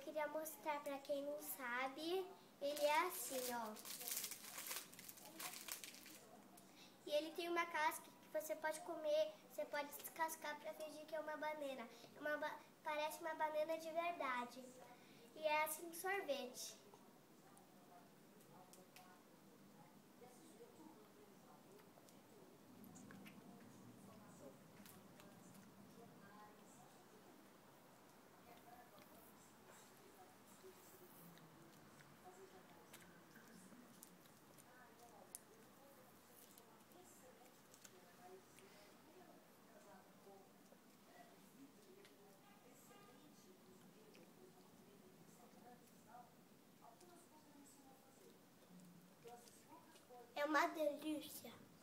queria mostrar pra quem não sabe. Ele é assim, ó. E ele tem uma casca que você pode comer, você pode descascar pra fingir que é uma banana. Parece uma banana de verdade. E é assim sorvete. É uma delícia.